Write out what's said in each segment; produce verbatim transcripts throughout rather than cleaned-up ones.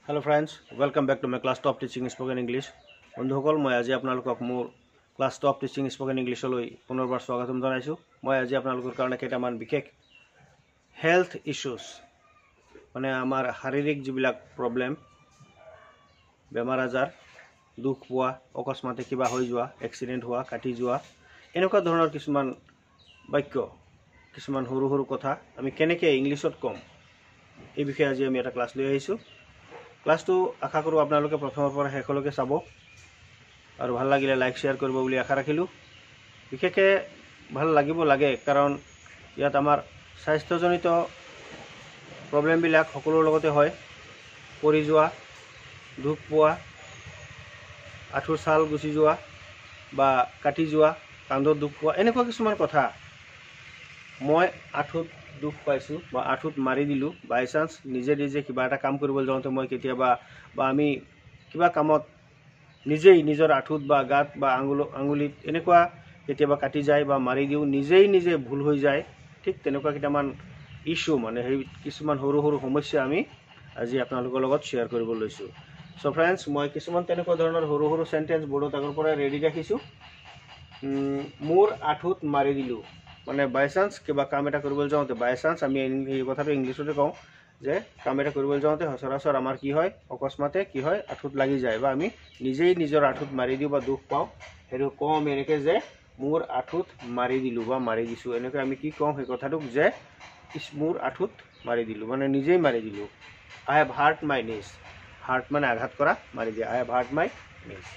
Hello friends, welcome back to my class top teaching spoken English. বন্ধুসকল মই আজি আপোনালোকক মোৰ ক্লাস টপ টিচিং স্পোকেন ইংলিশলৈ পুনৰবাৰ স্বাগতম জনাইছো। মই আজি আপোনালোকৰ কাৰণে কেইটামান বিশেষ হেলথ ইস্যুস মানে আমাৰ শাৰীৰিক যিবিলাক প্ৰবলেম বেমাৰ আজাৰ দুখ পোৱা অকস্মাতে কিবা হৈ যোৱা এক্সিডেন্ট হোৱা কাটি যোৱা এনেকুৱা ধৰণৰ কিছুমান বাক্য কিছুমান সৰু সৰু কথা আমি কেনেকৈ ইংলিছত কম এই বিষয়ে আজি আমি এটা ক্লাস লৈ আহিছো। ক্লাস তো আশা কৰো আপোনালোকে প্ৰথমৰ পৰা শেষলৈকে চাব আৰু ভাল লাগিলে লাইক শেয়াৰ কৰিব বুলি আশা ৰাখিলো। বিশেষকৈ ভাল লাগিব লাগে কাৰণ ইয়াত আমাৰ স্বাস্থ্যজনিত প্ৰবলেম বিলাক সকলোৰ লগতে হয়। পৰি যোৱা দুখ পোৱা আঠুৰ ছাল গুচি যোৱা বা কাটি যোৱা কান্ধত দুখ পোৱা এনেকুৱা কিছুমান কথা মই আঠুত দুখ পাইছো বা আঠুত মাৰি দিলো বাই চান্স নিজে নিজে কিবা এটা কাম কৰিব যাওঁতে মই কেতিয়াবা বা আমি কিবা কামত নিজেই নিজৰ আঠুত বা গাত বা আঙুল আঙুলিত এনেকুৱা কেতিয়াবা কাটি যায় বা মাৰি দিও নিজেই নিজে ভুল হৈ যায়। ঠিক তেনেকুৱা কিটামান ইস্যু মানে সেই কিছুমান সৰু সৰু সমস্যা আমি আজি আপোনালোকৰ লগত শেয়াৰ কৰিব লৈছো। সো ফ্ৰেন্ডস মই কিছুমান তেনেকুৱা ধৰণৰ সৰু সৰু সেন্টেন্স বৰ্ডত আগৰ পৰা ৰেডি ৰাখিছো। মোৰ আঠুত মাৰি দিলো মানে বাই চান্স কিবা কাম এটা কৰিব যাওঁতে বাই চান্স আমি এই কথাটো ইংলিছতে কওঁ যে কাম এটা কৰিব যাওঁতে সচৰাচৰ আমাৰ কি হয় অকস্মাতে কি হয় আঠুত লাগি যায় বা আমি নিজেই নিজৰ আঠুত মাৰি দিও বা দুখ পাওঁ হেতু কম এনেকে যে মোৰ আঠুত মাৰি দিলো বা মাৰি দিছো এনেকৈ আমি কি কওঁ সেই কথাটোক যে মোৰ আঠুত মাৰি দিলো মানে নিজেই মাৰি দিলো। আই হ্যাভ হাৰ্ট মাই নিজ হাৰ্ট মানে আঘাত কৰা মাৰি দিয়া আই হ্যাভ হাৰ্ট মাই নিজ।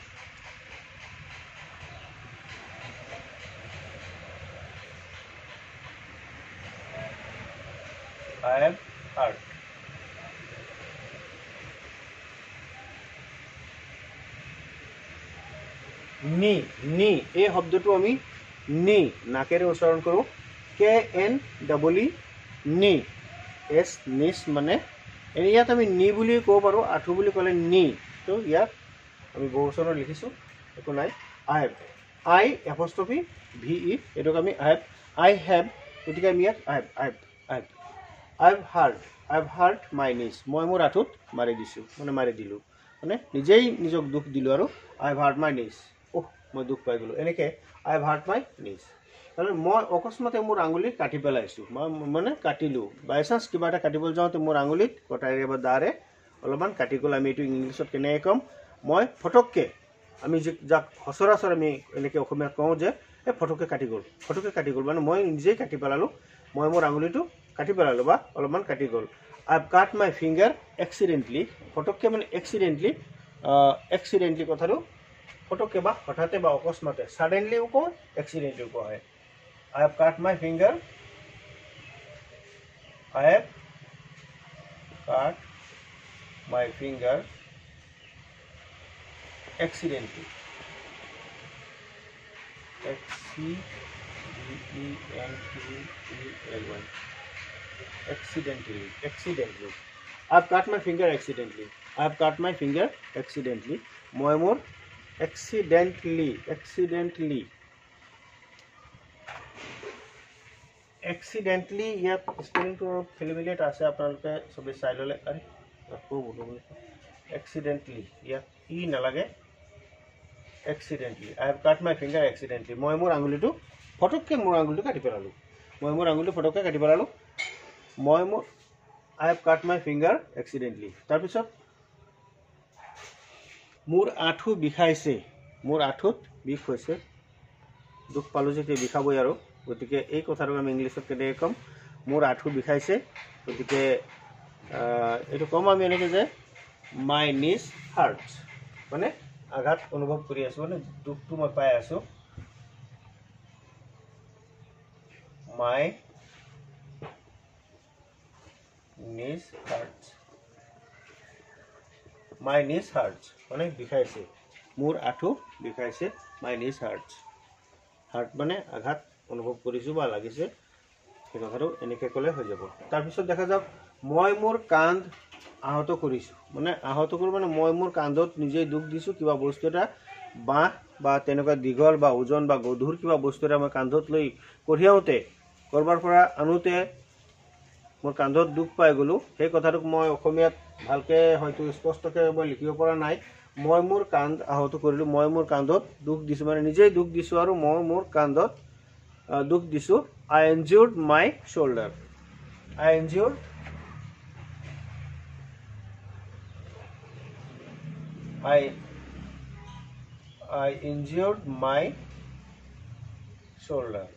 I have hurt. নি নি এই শব্দটো আমি নি নাকেৰে উচ্চাৰণ কৰো কে এন ডাবল ই নি এস নিস মানে ইয়াত আমি নি বুলি ক'ব পাৰো আঠু বুলি ক'লে নি তো ইয়াত আমি বহুবচনত লিখিছো একো নাই। আই হ্যাভ আই এপস্ট্ৰফি ভি ই এটোক আমি আই হ্যাভ আই হ্যাভ গতিকে আমি ইয়াত I have I have I have hurt I have hurt my knees মই মোৰ আঠুত মাৰি দিছো মানে মাৰি দিলো মানে নিজেই নিজক দুখ দিলো আৰু I have hurt my knees ওহ মই দুখ পাই গলো এনেকে I have hurt my knees মানে মই অকস্মাতে মোৰ আঙুলি কাটি পেলাইছো মানে কাটিলো বাই চান্স কিবা এটা কাটিবলৈ যাওঁতে মোৰ আঙুলিত কটাৰীৰে বা দাৰে অলপমান কাটি গল। আমি এইটো ইংলিছত কেনেকৈ কম মই ফটককে আমি যাক সচৰাচৰ আমি এনেকে অসমীয়াত কওঁ যে এই ফটককে কাটি গল ফটককে কাটি গল মানে মই নিজেই কাটি পেলালো মই মোৰ আঙুলিটো কাটি পেলালো বা অলপমান কাটি গল। I have cut my finger accidentally ফটককে মানে এক্সিডেন্টলি এক্সিডেন্টলি কথাটো ফটককে বা হঠাতে বা অকস্মাতে সাডেনলিও কয় এক্সিডেন্টলিও কয়। I have cut my finger I have cut my finger accidentally X C D E N T E L Y accidentally accidentally I have cut my finger accidentally I have cut my finger accidentally মই মোৰ accidentally accidentally accidentally ইয়াত স্পেলিংটো খেলিমেলি এটা আছে আপোনালোকে সবে চাই ললে আৰে আকৌ বলো accidentally ইয়াত ই নালাগে accidentally I have cut my finger accidentally মই মোৰ আঙুলিটো ফটককে মোৰ আঙুলিটো কাটি পেলালো মই মোৰ আঙুলিটো ফটককে কাটি পেলালো মই মোৰ I have cut my finger accidentally তাৰ পিছত মোৰ আঠু বিষাইছে মোৰ আঠুত বিষ হৈছে দুখ পালো যে বিষাবই আৰু গতিকে এই কথাটো আমি ইংলিছত কেনেকৈ কম মোৰ আঠু বিষাইছে গতিকে এটো কম আমি এনেকে যে my knees hurts মানে আঘাত অনুভৱ কৰি আছো মানে দুখটো মই পাই আছো my knees hurts my knees hurts মানে বিষাইছে মোৰ আঠু বিষাইছে my knees hurts hurt মানে আঘাত অনুভৱ কৰিছো বা লাগিছে এই কথাটো এনেকে ক'লে হৈ যাব। তাৰ পিছত দেখা যাওক মই মোৰ কান্ধ আহত কৰিছো মানে আহত কৰো মানে মই মোৰ কান্ধত নিজে দুখ দিছো কিবা বস্তু এটা বাহ বা তেনেকুৱা দীঘল বা ওজন বা গধুৰ কিবা বস্তু এটা মই কান্ধত লৈ কঢ়িয়াওতে কৰবাৰ পৰা আনোতে মোৰ কান্ধত দুখ পাই গ'লো সেই কথাটোক মই অসমীয়াত ভালকৈ হয়তো স্পষ্টকৈ মই লিখিব পৰা নাই মই মোৰ কান্ধ আহত কৰিলোঁ মই মোৰ কান্ধত দুখ দিছোঁ মানে নিজেই দুখ দিছোঁ আৰু মই মোৰ কান্ধত দুখ দিছোঁ আই ইনজিউৰ্ড মাই শ্বল্ডাৰ আই ইনজিউৰ্ড আই আই ইনজিউৰ্ড মাই শ্বল্ডাৰ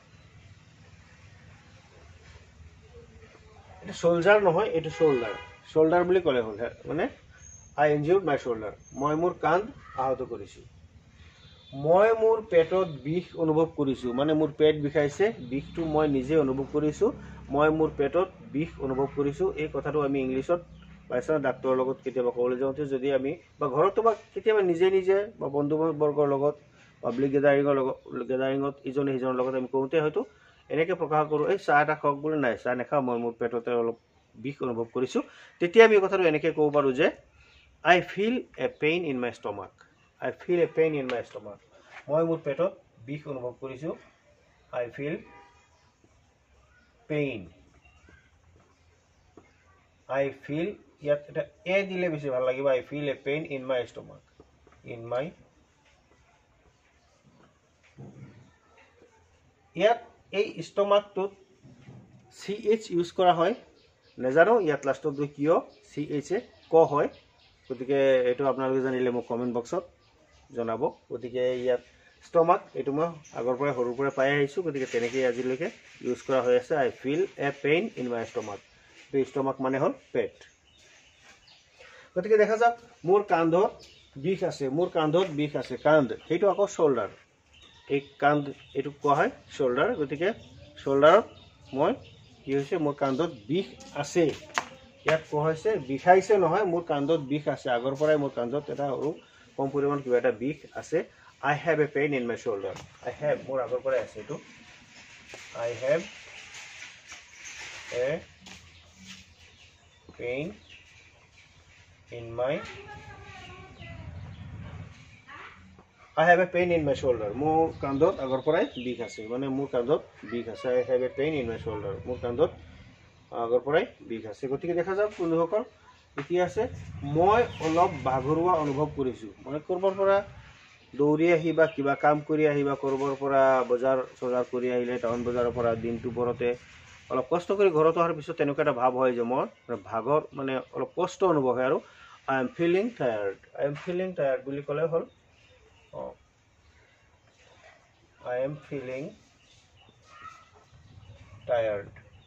এটা শোল্ডাৰ নহয় এটা শোল্ডাৰ শোল্ডাৰ বুলি ক'লে হ'ল মানে আই ইনজিউৰ্ড মাই শোল্ডাৰ মই মোৰ কান্ধ আহত কৰিছোঁ মই মোৰ পেটত বিষ অনুভৱ কৰিছোঁ মানে মোৰ পেট বিষাইছে বিষটো মই নিজে অনুভৱ কৰিছোঁ মই মোৰ পেটত বিষ অনুভৱ কৰিছোঁ এই কথাটো আমি ইংলিছত পাইছা ডাক্তৰৰ লগত কেতিয়াবা ক'বলৈ যাওঁতে যদি আমি বা ঘৰতো বা কেতিয়াবা নিজে নিজে বা বন্ধু বৰ্গৰ লগত পাব্লিক গেদাৰিঙৰ লগত গেদাৰিঙত ইজনে সিজনৰ লগত আমি কওঁতে হয়তো এনেকৈ প্ৰকাশ কৰোঁ এই চাহ এটা খাওক বুলি নাই চাহ নাখাওঁ মই মোৰ পেটতে অলপ বিষ অনুভৱ কৰিছোঁ তেতিয়া আমি কথাটো এনেকৈ ক'ব পাৰোঁ যে I feel a pain in my stomach I feel a pain in my stomach মই মোৰ পেটত বিষ অনুভৱ কৰিছোঁ I feel pain I feel ইয়াত এটা এ দিলে বেছি ভাল লাগিব I feel a pain in my stomach in my ইয়াত এই ষ্টমাকটোত চি এইচ ইউজ কৰা হয় নেজানো ইয়াত লাষ্টত গৈ কিয় চি এইচ এ ক হয় গতিকে এইটো আপোনালোকে জানিলে মোক কমেণ্ট বক্সত জনাব গতিকে ইয়াত ষ্টমাক এইটো মই আগৰ পৰাই সৰুৰ পৰাই পাই আহিছোঁ গতিকে তেনেকৈ আজিলৈকে ইউজ কৰা হৈ আছে I feel a pain in my stomach এই ষ্টমাক মানে হ'ল পেট গতিকে দেখা যাওক মোৰ কান্ধত বিষ আছে মোৰ কান্ধত বিষ আছে কান্ধ সেইটো আকৌ শ্বল্ডাৰ এই কান্ধ এইটো কোৱা হয় শ্বল্ডাৰ গতিকে শ্বল্ডাৰত মই কি হৈছে মোৰ কান্ধত বিষ আছে ইয়াত কোৱা হৈছে বিষাইছে নহয় মোৰ কান্ধত বিষ আছে আগৰ পৰাই মোৰ কান্ধত এটা সৰু কম পৰিমাণ কিবা এটা বিষ আছে I have a pain in my shoulder I have মোৰ আগৰ পৰাই আছে এইটো I have a pain in my I have a pain in my shoulder. মোৰ কান্ধত আগৰ পৰাই বিষ আছে মানে মোৰ কান্ধত বিষ আছে I have a pain in my shoulder. মোৰ কান্ধত আগৰ পৰাই বিষ আছে গতিকে দেখা যাওক বন্ধুসকল এতিয়া আছে মই অলপ ভাগৰুৱা অনুভৱ কৰিছোঁ মানে কৰবাৰ পৰা দৌৰি আহি বা কিবা কাম কৰি আহি বা কৰবাৰ পৰা বজাৰ চজাৰ কৰি আহিলে টাউন বজাৰৰ পৰা দিনটো পৰতে অলপ কষ্ট কৰি ঘৰত অহাৰ পিছত তেনেকুৱা এটা ভাৱ হয় যে মই ভাগৰ মানে অলপ কষ্ট অনুভৱ হয় আৰু I am feeling tired. I am feeling tired বুলি ক'লে হ'ল Oh, I am feeling tired.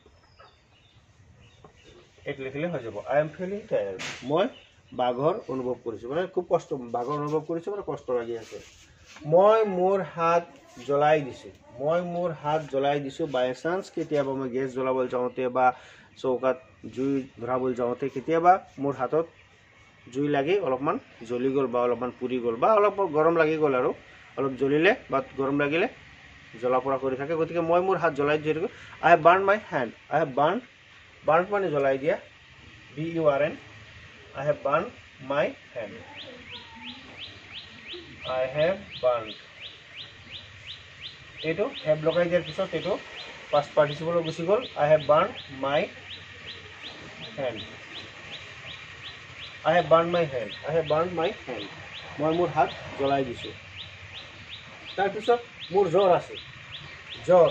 এক লিখিলে হৈ যাব I am feeling tired. মই ভাগৰ অনুভৱ কৰিছোঁ মানে খুব কষ্ট ভাগৰ অনুভৱ কৰিছোঁ মানে কষ্ট লাগি আছে মই মোৰ হাত জ্বলাই দিছোঁ মই মোৰ হাত জ্বলাই দিছোঁ বাই চান্স কেতিয়াবা মই গেছ জ্বলাবলৈ যাওঁতে বা চৌকাত জুই ধৰাবলৈ যাওঁতে কেতিয়াবা মোৰ হাতত জুই লাগি অলপমান জ্বলি গ'ল বা অলপমান পুৰি গ'ল বা অলপ গৰম লাগি গ'ল আৰু অলপ জ্বলিলে বা গৰম লাগিলে জ্বলা পৰা কৰি থাকে গতিকে মই মোৰ হাত জ্বলাই দিছোঁ I have burn my hand I have burn burn মানে জ্বলাই দিয়া B U R N I have burn my hand I have burn এইটো হেভ লগাই দিয়াৰ পিছত এইটো পাষ্ট পাৰ্টিচিপলৈ গুচি গ'ল I have burn my hand I have burned my hand. I have burned my hand. মই মোৰ হাত জ্বলাই দিছোঁ তাৰপিছত মোৰ জ্বৰ আছে জ্বৰ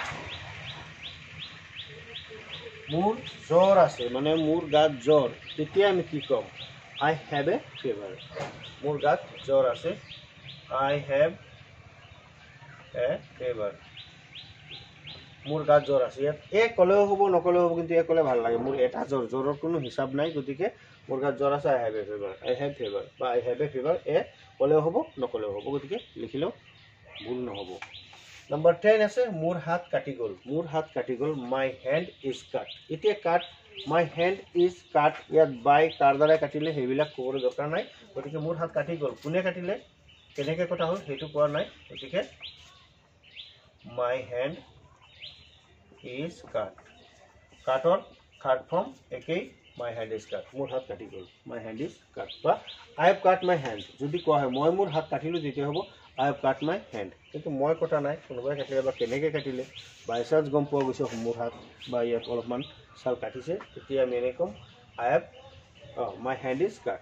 মোৰ জ্বৰ আছে মানে মোৰ গাত জ্বৰ তেতিয়া আমি কি ক'ম I have a fever. মোৰ গাত জ্বৰ আছে I have a fever. মোৰ গাত জ্বৰ আছে ইয়াত এক ক'লেও হ'ব নকলেও হ'ব কিন্তু এক ক'লে ভাল লাগে মোৰ এটা জ্বৰ জ্বৰৰ কোনো হিচাপ নাই গতিকে মোৰ গাত জ্বৰ আছে I have a fever. I have fever বা I have a fever এ ক'লেও হ'ব নকলেও হ'ব গতিকে লিখিলেও ভুল নহ'ব নম্বৰ টেন আছে মোৰ হাত কাটি গ'ল মোৰ হাত কাটি গ'ল মাই হেণ্ড ইজ কাট এতিয়া কাট মাই হেণ্ড ইজ কাট ইয়াত বাই কাৰ দ্বাৰাই কাটিলে সেইবিলাক ক'বলৈ দৰকাৰ নাই গতিকে মোৰ হাত কাটি গ'ল কোনে কাটিলে কেনেকৈ কটা হ'ল সেইটো কোৱা নাই গতিকে মাই হেণ্ড ইজ কাট কাটৰ থাৰ্ড ফৰ্ম একেই মাই হেণ্ড ইজ কাট মোৰ হাত কাটি গ'ল মাই হেণ্ড ইজ কাট বা আই হেভ কাট মাই হেণ্ড যদি কোৱা হয় মই মোৰ হাত কাটিলোঁ তেতিয়া হ'ব আই হেভ কাট মাই হেণ্ড কিন্তু মই কটা নাই কোনোবাই কাটিলে বা কেনেকৈ কাটিলে বাই চান্স গম পোৱা গৈছে মোৰ হাত বা ইয়াত অলপমান ছাল কাটিছে তেতিয়া আমি এনে ক'ম I have my hand is cut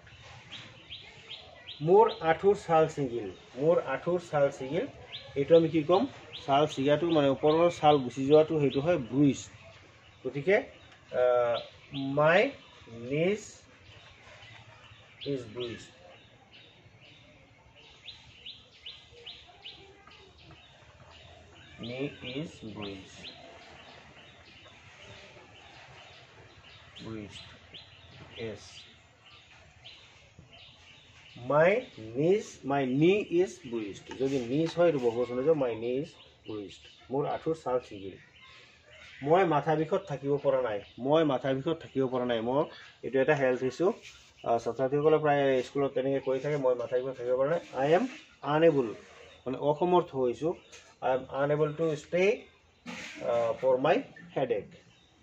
মোৰ আঁঠুৰ ছাল ছিগিল মোৰ আঁঠুৰ ছাল ছিগিল এইটো আমি কি ক'ম ছাল ছিগাটো মানে ওপৰৰ ছাল গুচি যোৱাটো সেইটো হয় ব্ৰুইজ গতিকে my knee is bruise knee is bruised bruised yes my knees my knee is bruised যদি knees হয় বহুবচন যে my knee is bruised মোৰ আঁঠুৰ ছাল ছিগিল মই মাথা বিষত থাকিব পৰা নাই মই মাথা বিষত থাকিব পৰা নাই মই এটো এটা হেলথ ইস্যু ছাত্ৰসকলে প্ৰায় স্কুলত তেনেকৈ কৈ থাকে মই মাথা বিষত থাকিব পৰা নাই আই এম আনএবল মানে অসমৰ্থ হৈছো I am unable to stay uh, for my headache.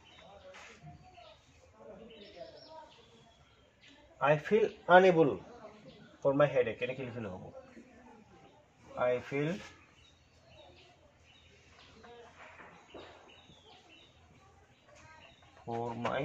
I feel unable for my headache. Can you listen? I feel for my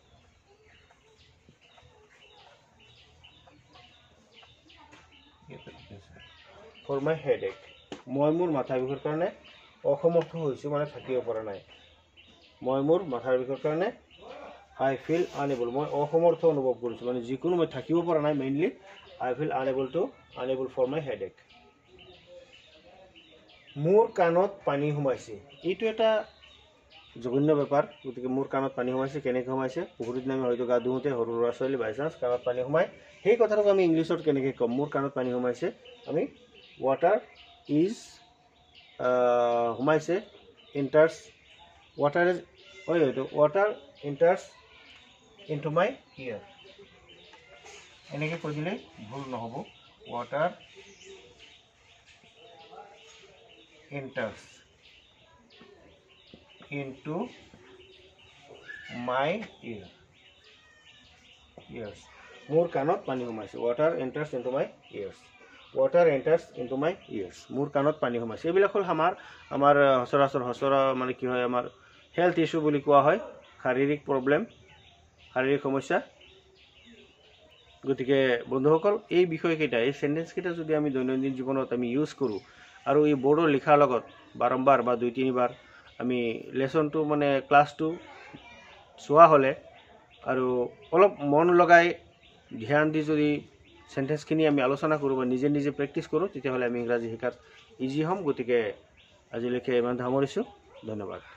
for my headache. মই মোৰ মাথা বিষৰ কাৰণে অসমৰ্থ হৈছো মানে থাকিব পৰা নাই মই মোৰ মাথাৰ বিষৰ কাৰণে আই ফিল আনএবল মই অসমৰ্থ অনুভৱ কৰিছো মানে যিকোনো মই থাকিব পৰা নাই mainly I feel unable to unable for my headache মোৰ কাণত পানী সোমাইছে এইটো এটা জঘন্য ব্যাপাৰ গতিকে মোৰ কাণত পানী সোমাইছে কেনেকৈ সোমাইছে বহুত দিন আমি হয়তো গা ধুওঁতে সৰু ল'ৰা ছোৱালী বাই চান্স কাণত পানী সোমাই সেই কথাটো আমি ইংলিছত কেনেকৈ ক'ম মোৰ কাণত পানী সোমাইছে আমি water is uh, সোমাইছে enters water is oi water enters into my ear এনেকৈ কৈ দিলে ভুল নহব water enters into my ear yes মোৰ কাণত পানী সোমাইছে water enters into my ears water enters into my ears মোৰ কাণত পানী সোমাইছে এইবিলাক হল আমাৰ আমাৰ হসৰাসৰ হসৰা মানে কি হয় আমাৰ হেলথ ইস্যু বুলি কোৱা হয় শাৰীৰিক প্ৰবলেম শাৰীৰিক সমস্যা গতিকে বন্ধুসকল এই বিষয়কেইটা এই সেন্টেন্স কেইটা যদি আমি দৈনন্দিন জীৱনত আমি ইউজ কৰো আৰু এই বোৰ্ডৰ লিখাৰ লগত বাৰম্বাৰ বা দুই তিনিবাৰ আমি লেসনটো মানে ক্লাছটো চোৱা হলে আৰু অলপ মন লগাই ধ্যান দি যদি সেন্টেন্স খিনি আমি আলোচনা কৰো বা নিজে নিজে প্ৰেক্টিস কৰো তেতিয়া হলে আমি ইংৰাজী শিকাত ইজি হম গতিকে আজিলৈকে ইমান সামৰিছো ধন্যবাদ